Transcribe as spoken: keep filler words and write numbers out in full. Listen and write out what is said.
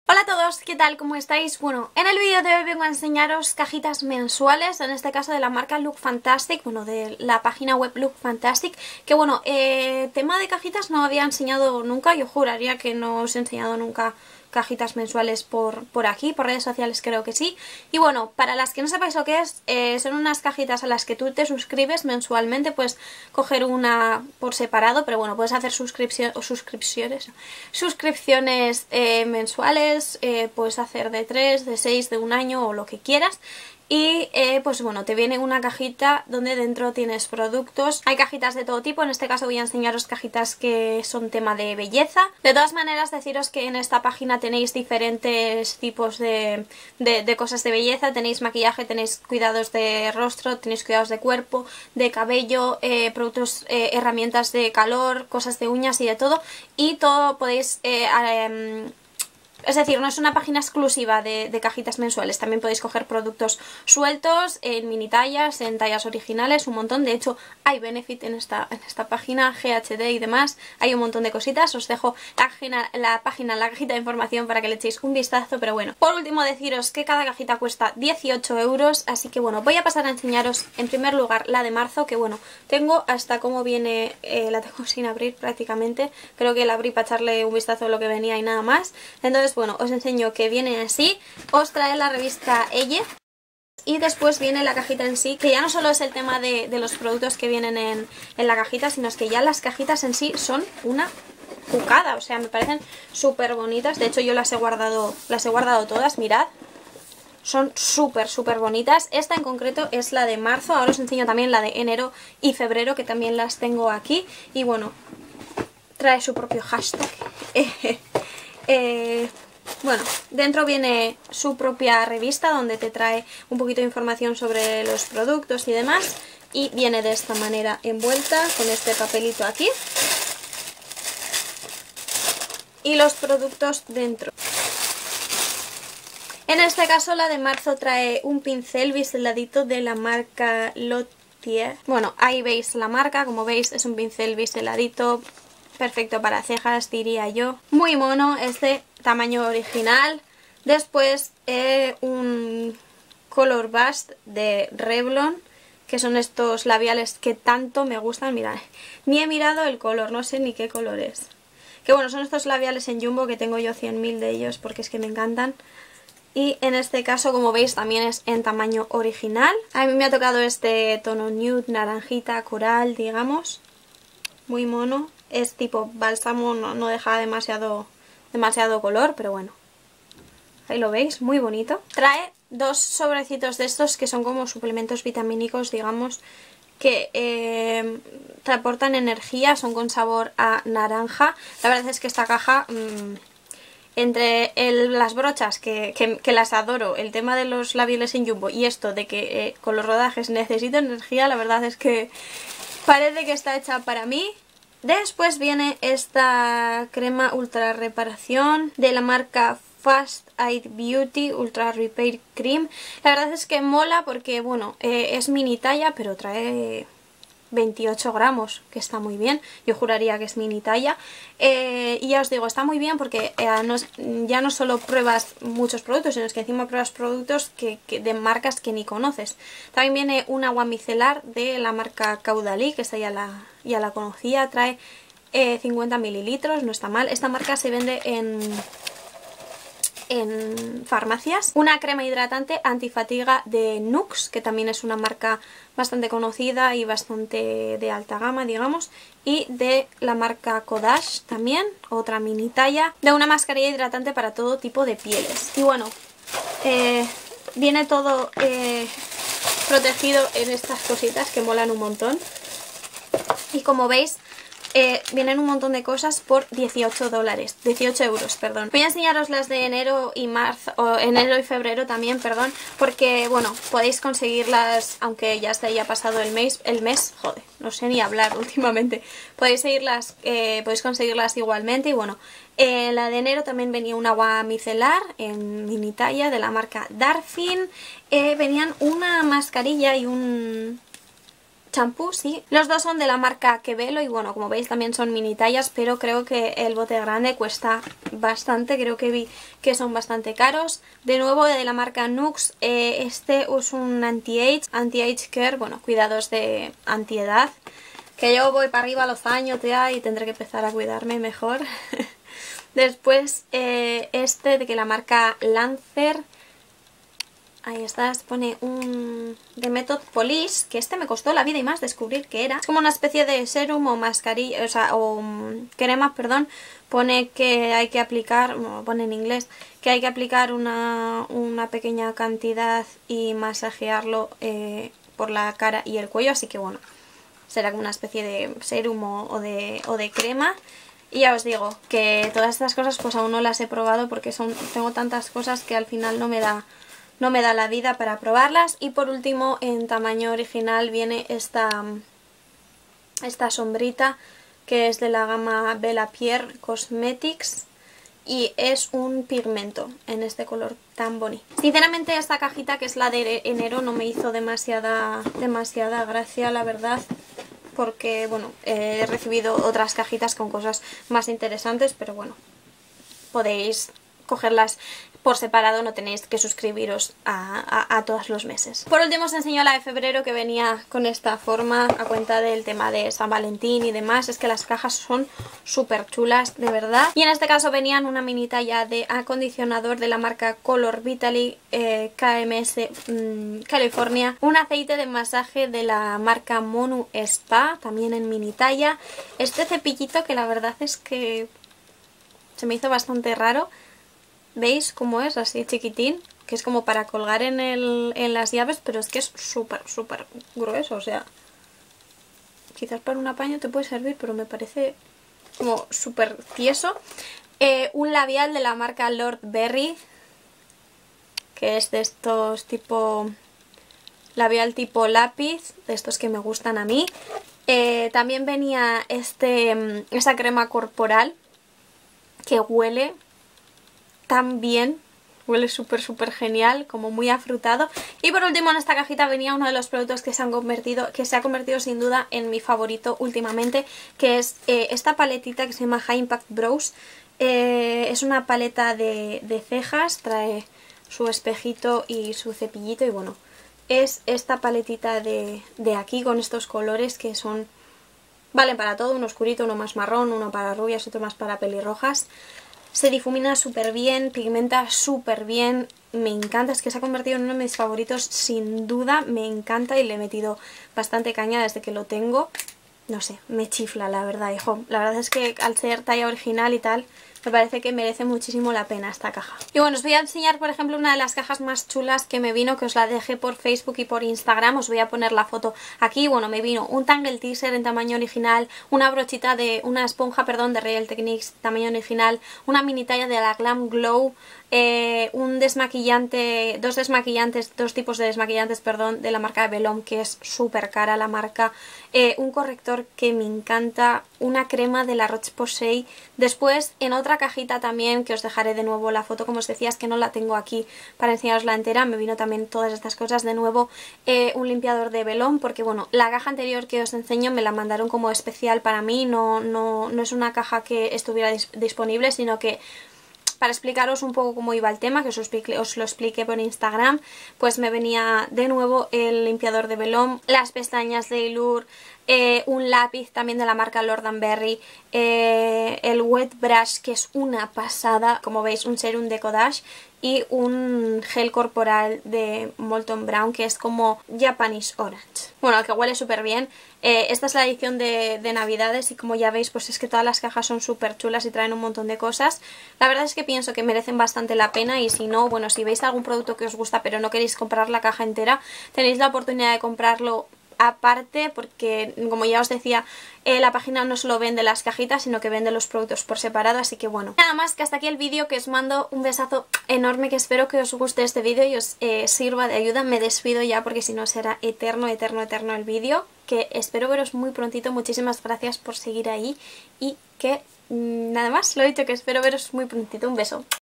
Hola a todos, ¿qué tal? ¿Cómo estáis? Bueno, en el vídeo de hoy vengo a enseñaros cajitas mensuales, en este caso de la marca Look Fantastic, bueno, de la página web Look Fantastic, que bueno, eh, tema de cajitas no había enseñado nunca, yo juraría que no os he enseñado nunca cajitas mensuales por, por aquí, por redes sociales creo que sí. Y bueno, para las que no sepáis lo que es, eh, son unas cajitas a las que tú te suscribes mensualmente, puedes coger una por separado, pero bueno, puedes hacer suscripción, o suscripciones, suscripciones eh, mensuales, eh, puedes hacer de tres, de seis, de un año o lo que quieras. Y eh, pues bueno, te viene una cajita donde dentro tienes productos. Hay cajitas de todo tipo, en este caso voy a enseñaros cajitas que son tema de belleza. De todas maneras, deciros que en esta página tenéis diferentes tipos de, de, de cosas de belleza. Tenéis maquillaje, tenéis cuidados de rostro, tenéis cuidados de cuerpo, de cabello, eh, productos, eh, herramientas de calor, cosas de uñas y de todo. Y todo podéis... Eh, eh, Es decir, no es una página exclusiva de, de cajitas mensuales, también podéis coger productos sueltos, en mini tallas, en tallas originales, un montón. De hecho, hay Benefit en esta, en esta página, G H D y demás, hay un montón de cositas. Os dejo la página, la página, la cajita de información para que le echéis un vistazo, pero bueno. Por último, deciros que cada cajita cuesta dieciocho euros, así que bueno, voy a pasar a enseñaros en primer lugar la de marzo, que bueno, tengo hasta cómo viene, eh, la tengo sin abrir prácticamente, creo que la abrí para echarle un vistazo a lo que venía y nada más. Entonces, bueno, os enseño que viene así, os trae la revista Elle y después viene la cajita en sí, que ya no solo es el tema de, de los productos que vienen en, en la cajita, sino es que ya las cajitas en sí son una cucada, o sea, me parecen súper bonitas. De hecho, yo las he guardado, las he guardado todas, mirad. Son súper, súper bonitas. Esta en concreto es la de marzo, ahora os enseño también la de enero y febrero, que también las tengo aquí. Y bueno, trae su propio hashtag. eh... Bueno, dentro viene su propia revista donde te trae un poquito de información sobre los productos y demás. Y viene de esta manera envuelta con este papelito aquí. Y los productos dentro. En este caso la de marzo trae un pincel biseladito de la marca Lotier. Bueno, ahí veis la marca, como veis es un pincel biseladito. Perfecto para cejas, diría yo. Muy mono, es de tamaño original. Después eh, un Color Bust de Revlon, que son estos labiales que tanto me gustan. Mirad, ni he mirado el color, no sé ni qué color es. Que bueno, son estos labiales en Jumbo que tengo yo cien mil de ellos porque es que me encantan. Y en este caso, como veis, también es en tamaño original. A mí me ha tocado este tono nude, naranjita, coral, digamos. Muy mono. Es tipo bálsamo, no, no deja demasiado, demasiado color, pero bueno. Ahí lo veis, muy bonito. Trae dos sobrecitos de estos que son como suplementos vitamínicos, digamos, que eh, te aportan energía, son con sabor a naranja. La verdad es que esta caja, mmm, entre el, las brochas, que, que, que las adoro, el tema de los labiales en Jumbo y esto de que eh, con los rodajes necesito energía, la verdad es que parece que está hecha para mí. Después viene esta crema ultra reparación de la marca Fast Aid Beauty Ultra Repair Cream. La verdad es que mola porque, bueno, eh, es mini talla, pero trae veintiocho gramos, que está muy bien. Yo juraría que es mini talla. Eh, y ya os digo, está muy bien porque eh, no, ya no solo pruebas muchos productos, sino que encima pruebas productos que, que, de marcas que ni conoces. También viene un agua micelar de la marca Caudalie, que esta ya la, ya la conocía. Trae eh, cincuenta mililitros, no está mal. Esta marca se vende en... en farmacias. Una crema hidratante antifatiga de Nux, que también es una marca bastante conocida y bastante de alta gama, digamos. Y de la marca Kodash también, otra mini talla, de una mascarilla hidratante para todo tipo de pieles. Y bueno, eh, viene todo eh, protegido en estas cositas que molan un montón. Y como veis, Eh, vienen un montón de cosas por dieciocho dólares, dieciocho euros, perdón. Voy a enseñaros las de enero y marzo, o enero y febrero también, perdón, porque, bueno, podéis conseguirlas, aunque ya se haya pasado el mes, el mes, joder, no sé ni hablar últimamente. Podéis seguirlas, eh, podéis conseguirlas igualmente y bueno, en la de enero también venía un agua micelar en mini talla de la marca Darfin. Eh, venían una mascarilla y un... champú, sí. Los dos son de la marca Quevelo y bueno, como veis también son mini tallas, pero creo que el bote grande cuesta bastante, creo que vi que son bastante caros. De nuevo de la marca Nux, eh, este es un anti-age, anti-age care, bueno, cuidados de antiedad, que yo voy para arriba a los años ya y tendré que empezar a cuidarme mejor. Después eh, este de que la marca Lancer, ahí está, se pone un de Method Polish, que este me costó la vida y más descubrir que era. Es como una especie de serum o mascarilla, o sea, o um, crema, perdón. Pone que hay que aplicar, bueno, pone en inglés, que hay que aplicar una, una pequeña cantidad y masajearlo eh, por la cara y el cuello, así que bueno, será como una especie de serum o, o, de, o de crema. Y ya os digo que todas estas cosas pues aún no las he probado porque son tengo tantas cosas que al final no me da... No me da la vida para probarlas. Y por último, en tamaño original viene esta, esta sombrita que es de la gama Bella Pierre Cosmetics y es un pigmento en este color tan bonito. Sinceramente esta cajita, que es la de enero, no me hizo demasiada, demasiada gracia, la verdad, porque bueno, he recibido otras cajitas con cosas más interesantes, pero bueno, podéis cogerlas por separado, no tenéis que suscribiros a, a, a todos los meses. Por último os enseño la de febrero, que venía con esta forma a cuenta del tema de San Valentín y demás. Es que las cajas son súper chulas, de verdad. Y en este caso venían una mini talla de acondicionador de la marca Color Vitaly eh, K M S mmm, California, un aceite de masaje de la marca Monu Spa, también en mini talla. Este cepillito que la verdad es que se me hizo bastante raro. ¿Veis cómo es? Así chiquitín, que es como para colgar en, el, en las llaves, pero es que es súper, súper grueso, o sea, quizás para un apaño te puede servir, pero me parece como súper tieso. Eh, un labial de la marca Lord Berry, que es de estos tipo labial tipo lápiz, de estos que me gustan a mí. Eh, también venía este esa crema corporal que huele tan bien, huele súper súper genial, como muy afrutado. Y por último en esta cajita venía uno de los productos que se han convertido, que se ha convertido sin duda en mi favorito últimamente, que es eh, esta paletita que se llama High Impact Brows. Eh, es una paleta de, de cejas, trae su espejito y su cepillito y bueno, es esta paletita de, de aquí con estos colores que son, valen para todo, uno oscurito, uno más marrón, uno para rubias, otro más para pelirrojas. Se difumina súper bien, pigmenta súper bien, me encanta, es que se ha convertido en uno de mis favoritos sin duda, me encanta y le he metido bastante caña desde que lo tengo. No sé, me chifla la verdad, hijo. La verdad es que al ser talla original y tal, me parece que merece muchísimo la pena esta caja. Y bueno, os voy a enseñar por ejemplo una de las cajas más chulas que me vino, que os la dejé por Facebook y por Instagram. Os voy a poner la foto aquí. Bueno, me vino un Tangle Teaser en tamaño original, una brochita de, una esponja, perdón, de Real Techniques tamaño original, una mini talla de la Glam Glow, eh, un desmaquillante, dos desmaquillantes, dos tipos de desmaquillantes, perdón, de la marca Belhomme, que es súper cara la marca, eh, un corrector que me encanta, una crema de la Roche-Posay. Después en otra cajita también, que os dejaré de nuevo la foto, como os decía, es que no la tengo aquí para enseñarosla entera, me vino también todas estas cosas. De nuevo eh, un limpiador de Belhomme, porque bueno, la caja anterior que os enseño me la mandaron como especial para mí, no, no, no es una caja que estuviera dis disponible, sino que para explicaros un poco cómo iba el tema, que os, explique, os lo expliqué por Instagram, pues me venía de nuevo el limpiador de Belhomme, las pestañas de Allure, eh, un lápiz también de la marca Lord Berry, eh, el Wet Brush, que es una pasada, como veis, un serum de Kodash, y un gel corporal de Molton Brown, que es como Japanese Orange. Bueno, que huele súper bien. Eh, esta es la edición de, de Navidades y como ya veis, pues es que todas las cajas son súper chulas y traen un montón de cosas. La verdad es que pienso que merecen bastante la pena y si no, bueno, si veis algún producto que os gusta pero no queréis comprar la caja entera, tenéis la oportunidad de comprarlo aparte, porque como ya os decía, eh, la página no solo vende las cajitas, sino que vende los productos por separado, así que bueno. Nada más, que hasta aquí el vídeo, que os mando un besazo enorme, que espero que os guste este vídeo y os eh, sirva de ayuda. Me despido ya porque si no será eterno, eterno, eterno el vídeo, que espero veros muy prontito. Muchísimas gracias por seguir ahí y que mmm, nada más, lo he dicho, que espero veros muy prontito. Un beso.